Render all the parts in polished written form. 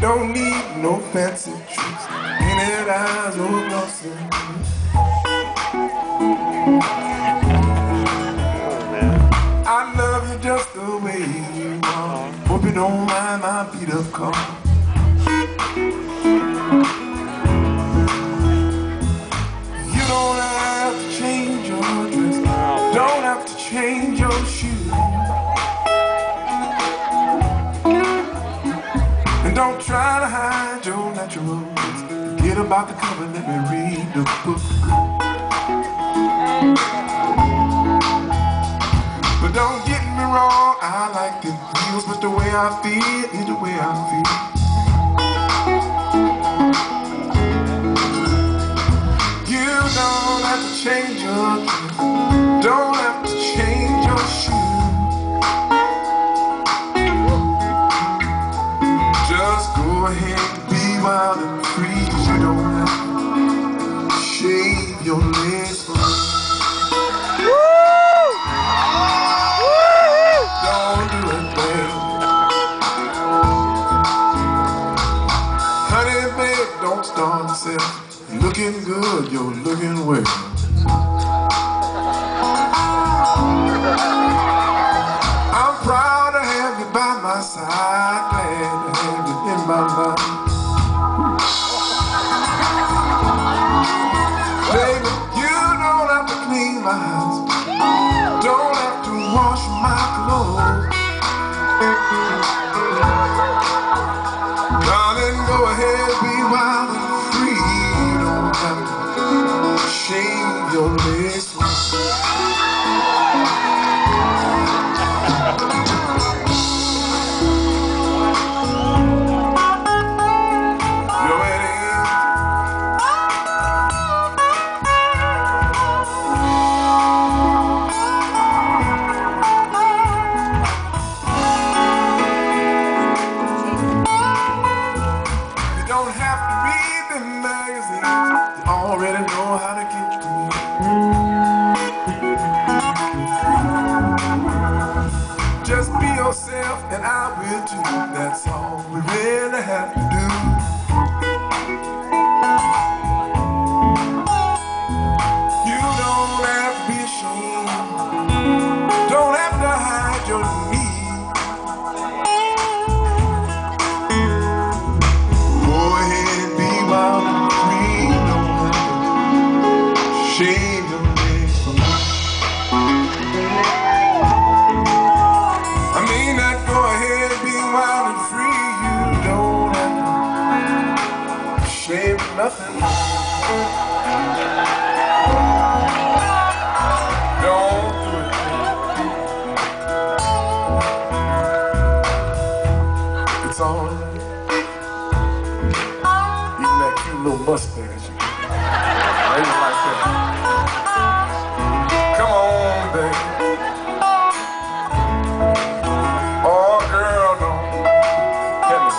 Don't need no fancy tricks, painted eyes or glossy. I love you just the way you are. Hope you don't mind my beat up car. You don't have to change your dress, don't have to change your shoes, and don't try to hide your natural roots. Forget about the cover, let me read the book. But don't get me wrong, I like the heels, but the way I feel is the way I feel. You don't have to change your dress, don't have to change your shoes. Just go ahead and be wild and free. You don't have to shave your legs. Don't do it, babe. Honey, babe, don't starve yourself. You're looking good, you're looking well. I'm proud to have you by my side, glad to have you in my life. Baby, you don't have to clean my house, don't have to wash my clothes. Darling, go ahead, be wild and free. You don't have to shave your legs. Don't have to read the magazines, you already know how to get to me. Just be yourself and I will too, that's all we really have to do. You don't have to be ashamed, don't have to hide your needs. Shave your legs for me. I mean that, go ahead, be wild and free. You don't have to shave nothing. Don't do it. It's all right. Even that cute little mustache. I even like that. Come on, baby. Oh, girl, don't hit me,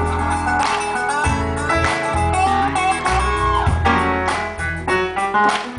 Bye.